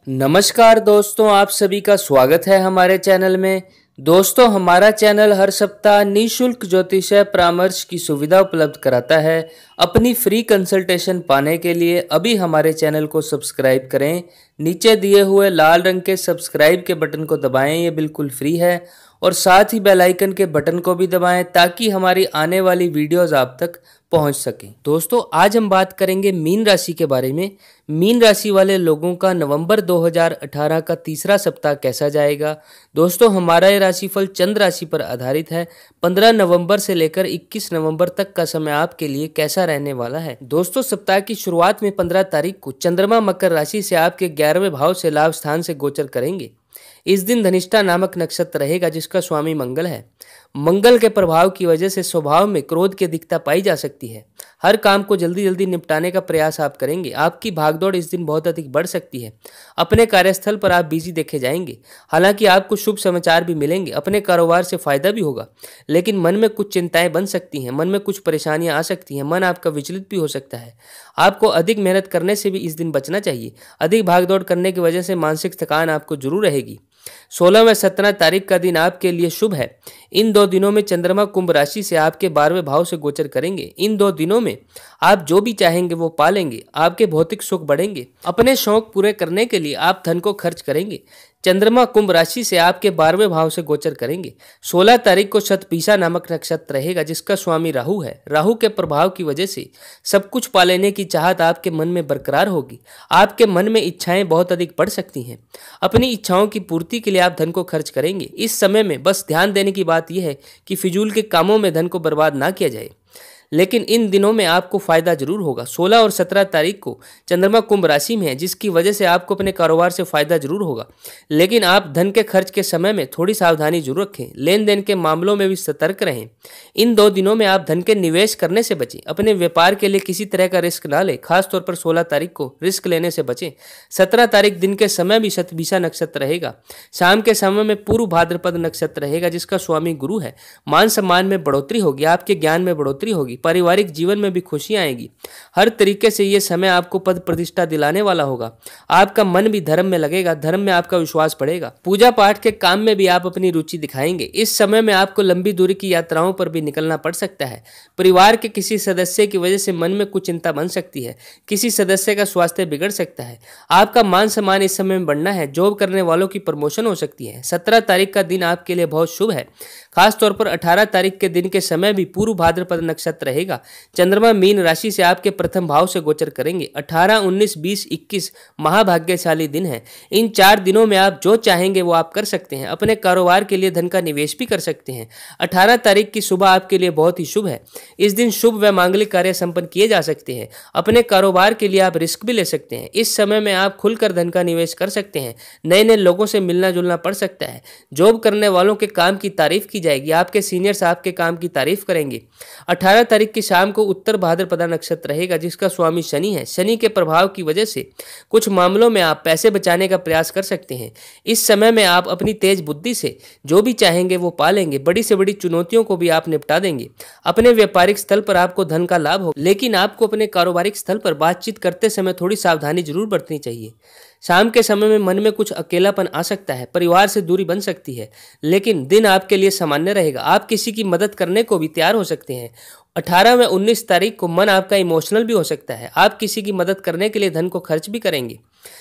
नमस्कार दोस्तों, आप सभी का स्वागत है हमारे चैनल में। दोस्तों, हमारा चैनल हर सप्ताह निःशुल्क ज्योतिषीय परामर्श की सुविधा उपलब्ध कराता है। अपनी फ्री कंसल्टेशन पाने के लिए अभी हमारे चैनल को सब्सक्राइब करें। नीचे दिए हुए लाल रंग के सब्सक्राइब के बटन को दबाएं, ये बिल्कुल फ्री है। और साथ ही बेल आइकन के बटन को भी दबाएं ताकि हमारी आने वाली वीडियोस आप तक पहुंच सके। दोस्तों, आज हम बात करेंगे मीन राशि के बारे में। मीन राशि वाले लोगों का नवंबर 2018 का तीसरा सप्ताह कैसा जाएगा। दोस्तों, हमारा ये राशिफल चंद्र राशि पर आधारित है। 15 नवंबर से लेकर 21 नवंबर तक का समय आपके लिए कैसा रहने वाला है। दोस्तों, सप्ताह की शुरुआत में 15 तारीख को चंद्रमा मकर राशि से आपके 11वें भाव से लाभ स्थान से गोचर करेंगे। इस दिन धनिष्ठा नामक नक्षत्र रहेगा जिसका स्वामी मंगल है। मंगल के प्रभाव की वजह से स्वभाव में क्रोध की अधिकता पाई जा सकती है। हर काम को जल्दी जल्दी निपटाने का प्रयास आप करेंगे। आपकी भागदौड़ इस दिन बहुत अधिक बढ़ सकती है। अपने कार्यस्थल पर आप बिजी देखे जाएंगे। हालांकि आपको शुभ समाचार भी मिलेंगे। अपने कारोबार से फायदा भी होगा, लेकिन मन में कुछ चिंताएं बन सकती हैं। मन में कुछ परेशानियां आ सकती हैं। मन आपका विचलित भी हो सकता है। आपको अधिक मेहनत करने से भी इस दिन बचना चाहिए। अधिक भागदौड़ करने की वजह से मानसिक थकान आपको जरूर रहेगी। 16 व 17 तारीख का दिन आपके लिए शुभ है। इन दो दिनों में चंद्रमा कुंभ राशि से आपके 12वें भाव से गोचर करेंगे। इन दो दिनों में आप जो भी चाहेंगे वो पालेंगे। आपके भौतिक सुख बढ़ेंगे। अपने शौक पूरे करने के लिए आप धन को खर्च करेंगे। चंद्रमा कुंभ राशि से आपके 12वें भाव से गोचर करेंगे। 16 तारीख को शतभिषा नामक नक्षत्र रहेगा जिसका स्वामी राहु है। राहु के प्रभाव की वजह से सब कुछ पा लेने की चाहत आपके मन में बरकरार होगी। आपके मन में इच्छाएं बहुत अधिक बढ़ सकती हैं। अपनी इच्छाओं की पूर्ति के लिए आप धन को खर्च करेंगे। इस समय में बस ध्यान देने की बात यह है कि फिजूल के कामों में धन को बर्बाद ना किया जाए, लेकिन इन दिनों में आपको फायदा जरूर होगा। 16 और 17 तारीख को चंद्रमा कुंभ राशि में है जिसकी वजह से आपको अपने कारोबार से फायदा जरूर होगा, लेकिन आप धन के खर्च के समय में थोड़ी सावधानी जरूर रखें। लेन देन के मामलों में भी सतर्क रहें। इन दो दिनों में आप धन के निवेश करने से बचें। अपने व्यापार के लिए किसी तरह का रिस्क ना लें। खासतौर पर 16 तारीख को रिस्क लेने से बचें। 17 तारीख दिन के समय भी शतभिषा नक्षत्र रहेगा। शाम के समय में पूर्व भाद्रपद नक्षत्र रहेगा जिसका स्वामी गुरु है। मान सम्मान में बढ़ोतरी होगी। आपके ज्ञान में बढ़ोतरी होगी। पारिवारिक जीवन में भी खुशियां आएगी। हर तरीके से ये समय आपको पद प्रतिष्ठा दिलाने वाला होगा। आपका मन भी धर्म में लगेगा। धर्म में आपका विश्वास बढ़ेगा। पूजा पाठ के काम में भी आप अपनी रुचि दिखाएंगे। इस समय में आपको लंबी दूरी की यात्राओं पर भी निकलना पड़ सकता है। परिवार के किसी सदस्य की वजह से मन में कुछ चिंता बन सकती है। किसी सदस्य का स्वास्थ्य बिगड़ सकता है। आपका मान सम्मान इस समय में बढ़ना है। जॉब करने वालों की प्रमोशन हो सकती है। 17 तारीख का दिन आपके लिए बहुत शुभ है। खासतौर पर 18 तारीख के दिन के समय भी पूर्व भाद्रपद नक्षत्र रहेगा। चंद्रमा मीन राशि से आपके प्रथम भाव से गोचर करेंगे। 18, 19, 20, 21 महाभाग्यशाली दिन है। इन 4 दिनों में आप जो चाहेंगे वो आप कर सकते हैं। अपने कारोबार के लिए धन का निवेश भी कर सकते हैं। 18 तारीख की सुबह आपके लिए बहुत ही शुभ है। इस दिन शुभ व मांगलिक कार्य संपन्न किए जा सकते हैं। अपने कारोबार के लिए आप रिस्क भी ले सकते हैं। इस समय में आप खुलकर धन का निवेश कर सकते हैं। नए नए लोगों से मिलना जुलना पड़ सकता है। जॉब करने वालों के काम की तारीफ की जाएगी। आपके सीनियर्स आपके काम की तारीफ करेंगे। 18 तारीख की शाम को उत्तर भाद्रपदा नक्षत्र रहेगा जिसका स्वामी शनि है। शनि के प्रभाव की वजह से कुछ मामलों में आप पैसे बचाने का प्रयास कर सकते हैं। इस समय में आप अपनी तेज बुद्धि से जो भी चाहेंगे वो पालेंगे। बड़ी से बड़ी चुनौतियों को भी आप निपटा देंगे। अपने व्यापारिक स्थल पर आपको धन का लाभ हो, लेकिन आपको अपने कारोबारिक स्थल पर बातचीत करते समय थोड़ी सावधानी जरूर बरतनी चाहिए। शाम के समय में मन में कुछ अकेलापन आ सकता है। परिवार से दूरी बन सकती है, लेकिन दिन आपके लिए सामान्य रहेगा। आप किसी की मदद करने को भी तैयार हो सकते हैं। 18 व 19 तारीख को मन आपका इमोशनल भी हो सकता है। आप किसी की मदद करने के लिए धन को खर्च भी करेंगे।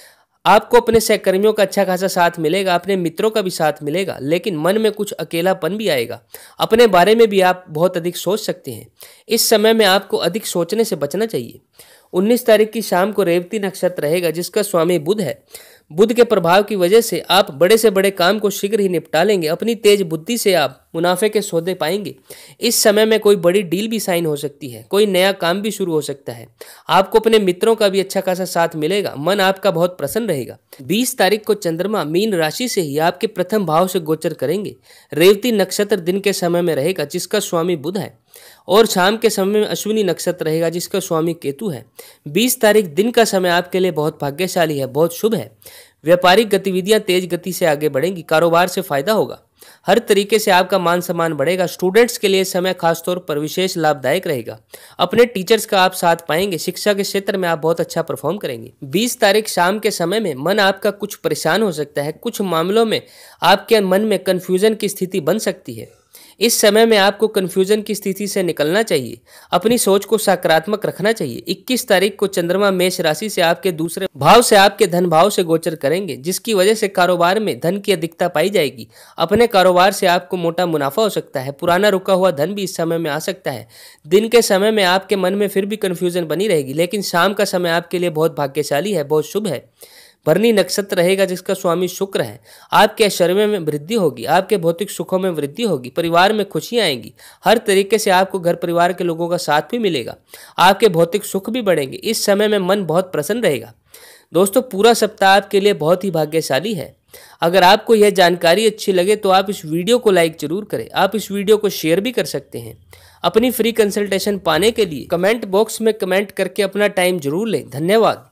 आपको अपने सहकर्मियों का अच्छा खासा साथ मिलेगा। अपने मित्रों का भी साथ मिलेगा, लेकिन मन में कुछ अकेलापन भी आएगा। अपने बारे में भी आप बहुत अधिक सोच सकते हैं। इस समय में आपको अधिक सोचने से बचना चाहिए। 19 तारीख की शाम को रेवती नक्षत्र रहेगा जिसका स्वामी बुध है। बुध के प्रभाव की वजह से आप बड़े से बड़े काम को शीघ्र ही निपटा लेंगे। अपनी तेज बुद्धि से आप मुनाफे के सौदे पाएंगे। इस समय में कोई बड़ी डील भी साइन हो सकती है। कोई नया काम भी शुरू हो सकता है। आपको अपने मित्रों का भी अच्छा खासा साथ मिलेगा। मन आपका बहुत प्रसन्न रहेगा। 20 तारीख को चंद्रमा मीन राशि से ही आपके प्रथम भाव से गोचर करेंगे। रेवती नक्षत्र दिन के समय में रहेगा जिसका स्वामी बुध है, और शाम के समय में अश्विनी नक्षत्र रहेगा जिसका स्वामी केतु है। 20 तारीख दिन का समय आपके लिए बहुत भाग्यशाली है, बहुत शुभ है। व्यापारिक गतिविधियां तेज गति से आगे बढ़ेंगी। कारोबार से फायदा होगा। हर तरीके से आपका मान सम्मान बढ़ेगा। स्टूडेंट्स के लिए समय खासतौर पर विशेष लाभदायक रहेगा। अपने टीचर्स का आप साथ पाएंगे। शिक्षा के क्षेत्र में आप बहुत अच्छा परफॉर्म करेंगे। 20 तारीख शाम के समय में मन आपका कुछ परेशान हो सकता है। कुछ मामलों में आपके मन में कन्फ्यूजन की स्थिति बन सकती है। इस समय में आपको कन्फ्यूजन की स्थिति से निकलना चाहिए। अपनी सोच को सकारात्मक रखना चाहिए। 21 तारीख को चंद्रमा मेष राशि से आपके दूसरे भाव से आपके धन भाव से गोचर करेंगे, जिसकी वजह से कारोबार में धन की अधिकता पाई जाएगी। अपने कारोबार से आपको मोटा मुनाफा हो सकता है। पुराना रुका हुआ धन भी इस समय में आ सकता है। दिन के समय में आपके मन में फिर भी कन्फ्यूजन बनी रहेगी, लेकिन शाम का समय आपके लिए बहुत भाग्यशाली है, बहुत शुभ है। भरनी नक्षत्र रहेगा जिसका स्वामी शुक्र है। आपके ऐश्वर्य में वृद्धि होगी। आपके भौतिक सुखों में वृद्धि होगी। परिवार में खुशियां आएंगी। हर तरीके से आपको घर परिवार के लोगों का साथ भी मिलेगा। आपके भौतिक सुख भी बढ़ेंगे। इस समय में मन बहुत प्रसन्न रहेगा। दोस्तों, पूरा सप्ताह आपके लिए बहुत ही भाग्यशाली है। अगर आपको यह जानकारी अच्छी लगे तो आप इस वीडियो को लाइक जरूर करें। आप इस वीडियो को शेयर भी कर सकते हैं। अपनी फ्री कंसल्टेशन पाने के लिए कमेंट बॉक्स में कमेंट करके अपना टाइम जरूर लें। धन्यवाद।